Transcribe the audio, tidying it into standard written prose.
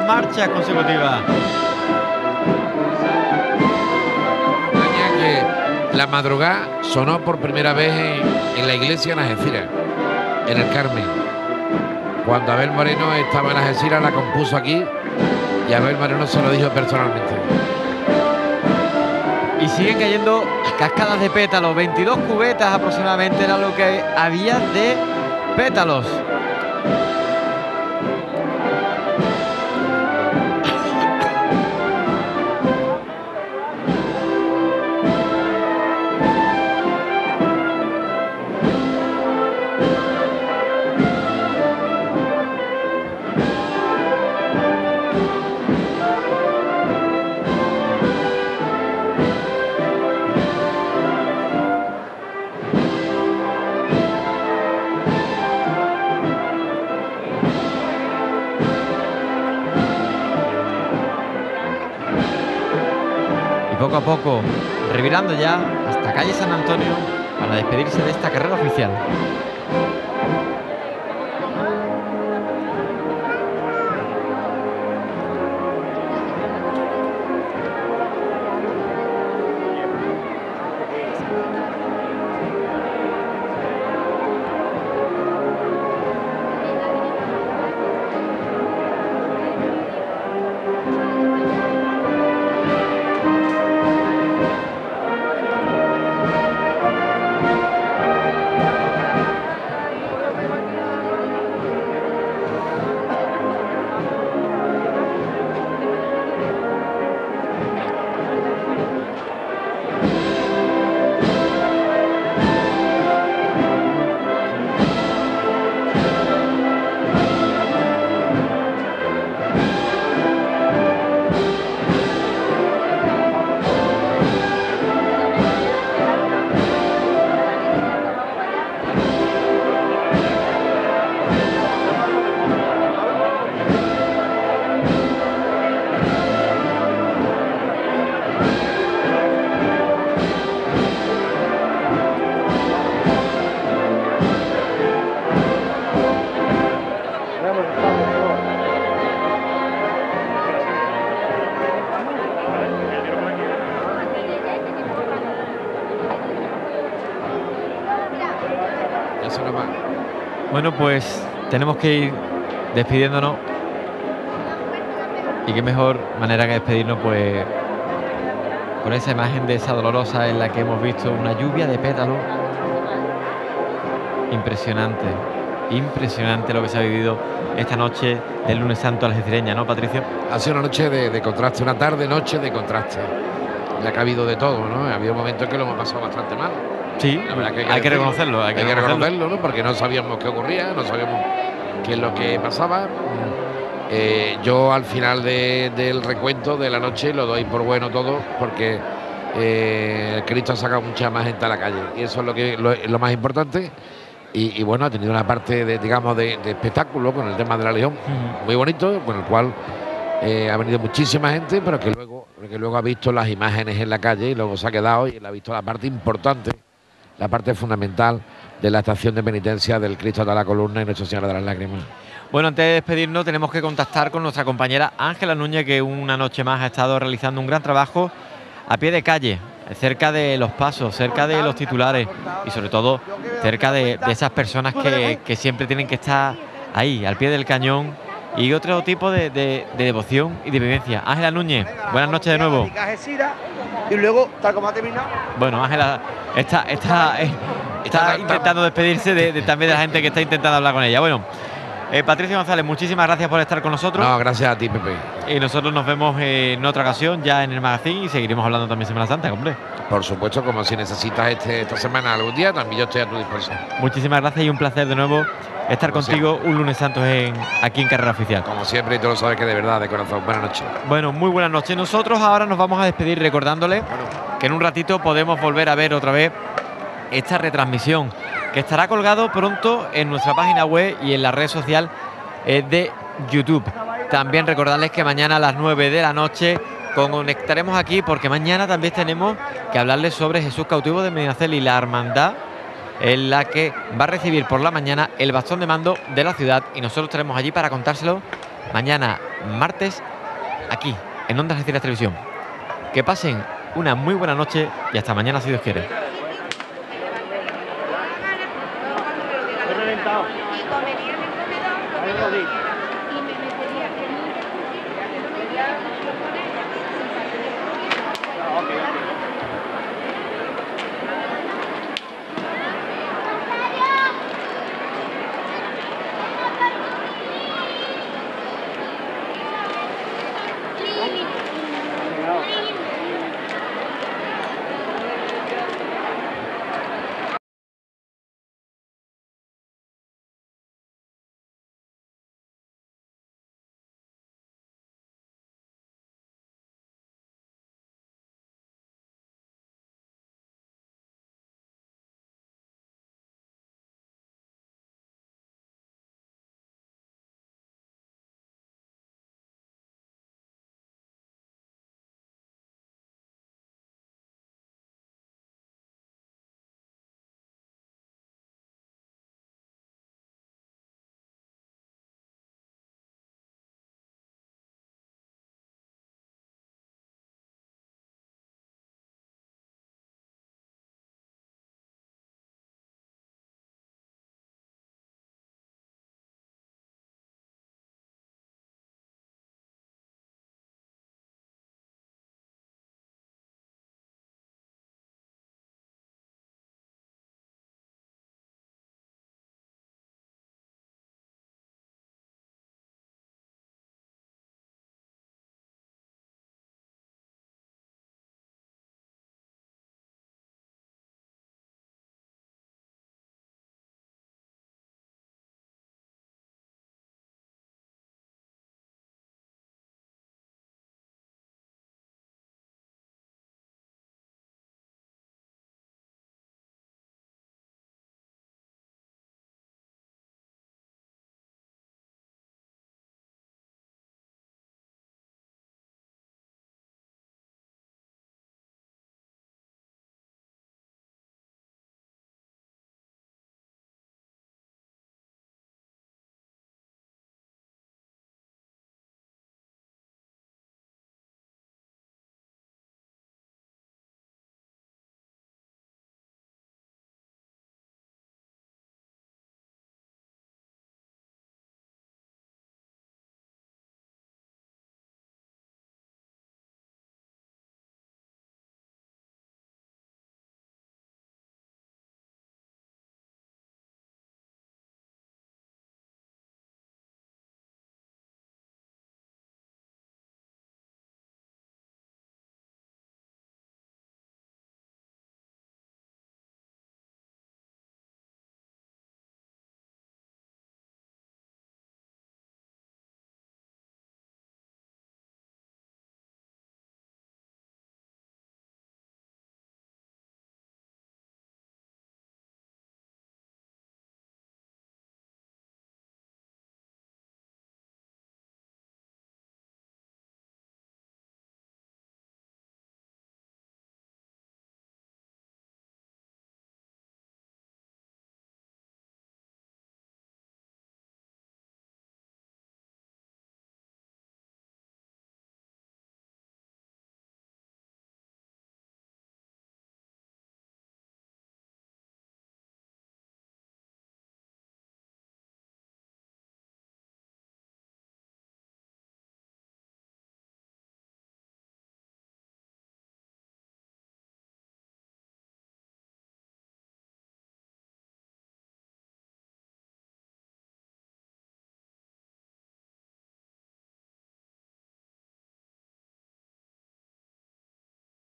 marchas consecutivas. Que la madrugada sonó por primera vez en la iglesia en Algeciras, en el Carmen. Cuando Abel Moreno estaba en Algeciras, la compuso aquí y Abel Moreno se lo dijo personalmente. Y siguen cayendo cascadas de pétalos. 22 cubetas aproximadamente era lo que había de pétalos. Poco a poco, revirando ya hasta calle San Antonio para despedirse de esta carrera oficial. Bueno, pues tenemos que ir despidiéndonos. Y qué mejor manera que despedirnos, pues, con esa imagen de esa dolorosa en la que hemos visto una lluvia de pétalos. Impresionante, impresionante lo que se ha vivido esta noche del lunes santo algecireña, ¿no, Patricio? Ha sido una noche de contraste, una tarde-noche de contraste. La que ha habido de todo, ¿no? Ha habido momentos en que lo hemos pasado bastante mal. Sí, la verdad que hay que reconocerlo. Hay que reconocerlo, ¿no? Porque no sabíamos qué ocurría, no sabíamos qué es lo que pasaba. Yo al final del recuento de la noche lo doy por bueno todo, porque Cristo ha sacado mucha más gente a la calle y eso es lo más importante. Y bueno, ha tenido una parte de espectáculo con el tema de la Legión, muy bonito, con el cual ha venido muchísima gente, pero que luego ha visto las imágenes en la calle y luego se ha quedado y él ha visto la parte importante, la parte fundamental de la estación de penitencia del Cristo de la Columna y Nuestra Señora de las Lágrimas. Bueno, antes de despedirnos tenemos que contactar con nuestra compañera Ángela Núñez, que una noche más ha estado realizando un gran trabajo a pie de calle, cerca de los pasos, cerca de los titulares y sobre todo cerca de esas personas que siempre tienen que estar ahí, al pie del cañón, y otro tipo de devoción y de vivencia. Ángela Núñez, buenas noches de nuevo. Y luego, tal como ha terminado. Bueno, Ángela está intentando despedirse también de la gente que está intentando hablar con ella. Bueno, Patricio González, muchísimas gracias por estar con nosotros. No, gracias a ti, Pepe. Y nosotros nos vemos en otra ocasión ya en el magazine y seguiremos hablando también Semana Santa, hombre. Por supuesto, como si necesitas esta semana algún día, también yo estoy a tu disposición. Muchísimas gracias y un placer de nuevo estar como contigo siempre. Un lunes santo aquí en Carrera Oficial. Como siempre, y tú lo sabes que de verdad, de corazón. Buenas noches. Bueno, muy buenas noches. Nosotros ahora nos vamos a despedir recordándole que en un ratito podemos volver a ver otra vez esta retransmisión, que estará colgado pronto en nuestra página web y en la red social de YouTube. También recordarles que mañana a las 9 de la noche conectaremos aquí, porque mañana también tenemos que hablarles sobre Jesús cautivo de Medinaceli y la hermandad en la que va a recibir por la mañana el bastón de mando de la ciudad, y nosotros estaremos allí para contárselo mañana martes aquí en Onda Algeciras Televisión. Que pasen una muy buena noche y hasta mañana si Dios quiere. He reventado. Ahí lo di.